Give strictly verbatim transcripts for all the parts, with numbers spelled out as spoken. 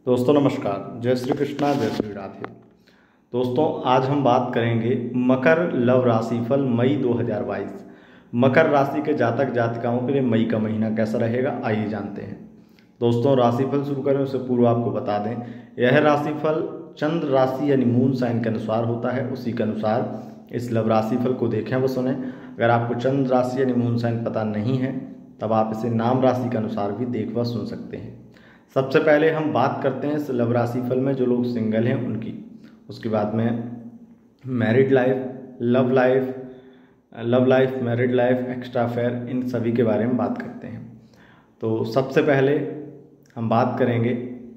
दोस्तों नमस्कार, जय श्री कृष्णा, जय श्री राधे। दोस्तों आज हम बात करेंगे मकर लव राशिफल मई दो हज़ार बाईस। मकर राशि के जातक जातिकाओं के लिए मई का महीना कैसा रहेगा, आइए जानते हैं। दोस्तों राशिफल शुरू करें उससे पूर्व आपको बता दें, यह राशिफल चंद्र राशि यानी मून साइन के अनुसार होता है। उसी के अनुसार इस लव राशिफल को देखें व सुने। अगर आपको चंद्र राशि यानी मून साइन पता नहीं है तब आप इसे नाम राशि के अनुसार भी देख व सुन सकते हैं। सबसे पहले हम बात करते हैं इस लव राशिफल में जो लोग सिंगल हैं उनकी, उसके बाद में married life, love life, love life, married life, extra affair, इन सभी के बारे में बात करते हैं। तो सबसे पहले हम बात करेंगे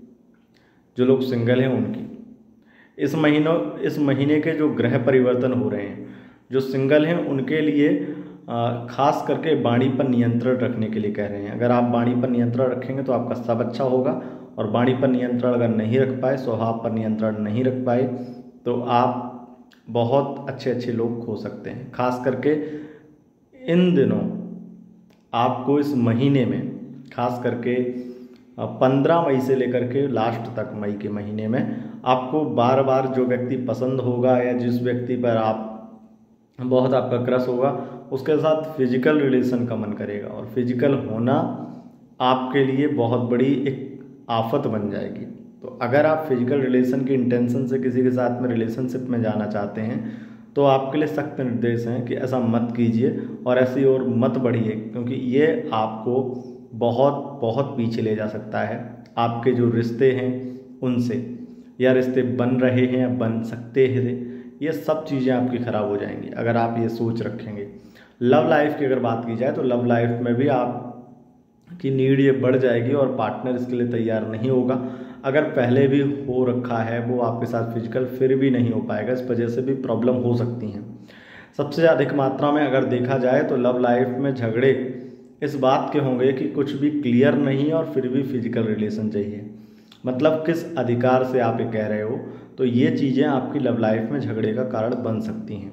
जो लोग सिंगल हैं उनकी। इस महीनों इस महीने के जो ग्रह परिवर्तन हो रहे हैं, जो सिंगल हैं उनके लिए खास करके वाणी पर नियंत्रण रखने के लिए कह रहे हैं। अगर आप वाणी पर नियंत्रण रखेंगे तो आपका सब अच्छा होगा, और वाणी पर नियंत्रण अगर नहीं रख पाए, स्वभाव पर नियंत्रण नहीं रख पाए, तो आप बहुत अच्छे अच्छे लोग खो सकते हैं। खास करके इन दिनों आपको इस महीने में, खास करके पंद्रह मई से लेकर के लास्ट तक मई के महीने में, आपको बार बार जो व्यक्ति पसंद होगा या जिस व्यक्ति पर आप बहुत आपका क्रश होगा उसके साथ फिजिकल रिलेशन का मन करेगा, और फिजिकल होना आपके लिए बहुत बड़ी एक आफत बन जाएगी। तो अगर आप फिजिकल रिलेशन की इंटेंशन से किसी के साथ में रिलेशनशिप में जाना चाहते हैं तो आपके लिए सख्त निर्देश हैं कि ऐसा मत कीजिए और ऐसी और मत बढ़िए, क्योंकि ये आपको बहुत बहुत पीछे ले जा सकता है आपके जो रिश्ते हैं उनसे, या रिश्ते बन रहे हैं या बन सकते हैं, ये सब चीज़ें आपकी ख़राब हो जाएंगी अगर आप ये सोच रखेंगे। लव लाइफ की अगर बात की जाए तो लव लाइफ में भी आप की नीड ये बढ़ जाएगी और पार्टनर इसके लिए तैयार नहीं होगा। अगर पहले भी हो रखा है वो आपके साथ फिजिकल, फिर भी नहीं हो पाएगा। इस वजह से भी प्रॉब्लम हो सकती हैं। सबसे अधिक मात्रा में अगर देखा जाए तो लव लाइफ में झगड़े इस बात के होंगे कि कुछ भी क्लियर नहीं और फिर भी फिजिकल रिलेशन चाहिए। मतलब किस अधिकार से आप ये कह रहे हो, तो ये चीज़ें आपकी लव लाइफ में झगड़े का कारण बन सकती हैं।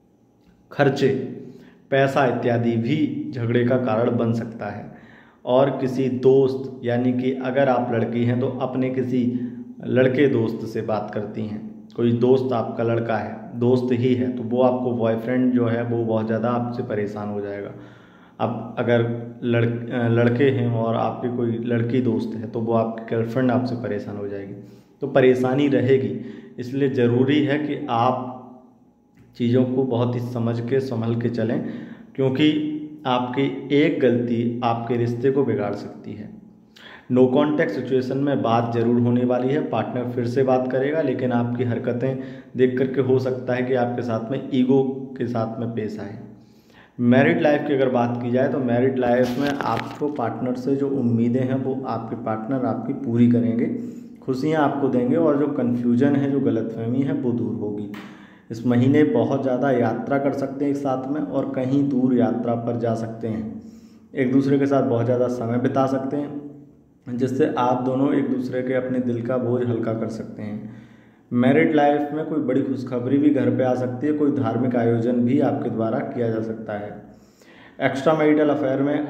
खर्चे, पैसा इत्यादि भी झगड़े का कारण बन सकता है। और किसी दोस्त, यानी कि अगर आप लड़की हैं तो अपने किसी लड़के दोस्त से बात करती हैं, कोई दोस्त आपका लड़का है, दोस्त ही है, तो वो आपको बॉयफ्रेंड जो है वो बहुत ज़्यादा आपसे परेशान हो जाएगा। अब अगर लड़ लड़के हैं और आपके कोई लड़की दोस्त है तो वो आपकी गर्लफ्रेंड आपसे परेशान हो जाएगी, तो परेशानी रहेगी। इसलिए ज़रूरी है कि आप चीज़ों को बहुत ही समझ के संभल के चलें, क्योंकि आपकी एक गलती आपके रिश्ते को बिगाड़ सकती है। नो कॉन्टैक्ट सिचुएशन में बात जरूर होने वाली है, पार्टनर फिर से बात करेगा, लेकिन आपकी हरकतें देख करके हो सकता है कि आपके साथ में ईगो के साथ में पेश आए। मैरिड लाइफ की अगर बात की जाए तो मैरिड लाइफ में आपको पार्टनर से जो उम्मीदें हैं वो आपके पार्टनर आपकी पूरी करेंगे, खुशियाँ आपको देंगे, और जो कन्फ्यूजन है, जो गलतफहमी है वो दूर होगी। इस महीने बहुत ज़्यादा यात्रा कर सकते हैं एक साथ में, और कहीं दूर यात्रा पर जा सकते हैं। एक दूसरे के साथ बहुत ज़्यादा समय बिता सकते हैं, जिससे आप दोनों एक दूसरे के अपने दिल का बोझ हल्का कर सकते हैं। मैरिड लाइफ में कोई बड़ी खुशखबरी भी घर पे आ सकती है, कोई धार्मिक आयोजन भी आपके द्वारा किया जा सकता है। एक्स्ट्रा मैरिटल अफेयर में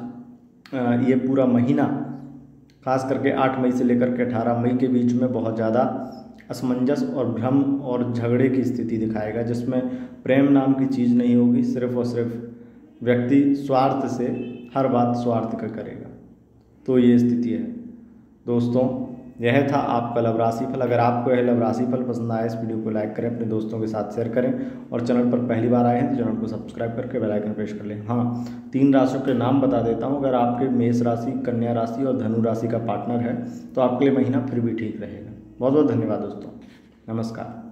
आज ये पूरा महीना, खास करके आठ मई से लेकर के अठारह मई के बीच में बहुत ज़्यादा असमंजस और भ्रम और झगड़े की स्थिति दिखाएगा, जिसमें प्रेम नाम की चीज़ नहीं होगी। सिर्फ और सिर्फ व्यक्ति स्वार्थ से हर बात स्वार्थ का करेगा, तो ये स्थिति है। दोस्तों यह था आपका लव राशिफल। अगर आपको यह लव राशिफल पसंद आया, इस वीडियो को लाइक करें, अपने दोस्तों के साथ शेयर करें, और चैनल पर पहली बार आए हैं तो चैनल को सब्सक्राइब करके बेल आइकन प्रेस कर लें। हाँ, तीन राशियों के नाम बता देता हूँ। अगर आपके मेष राशि, कन्या राशि और धनु राशि का पार्टनर है तो आपके लिए महीना फिर भी ठीक रहेगा। बहुत बहुत धन्यवाद दोस्तों, नमस्कार।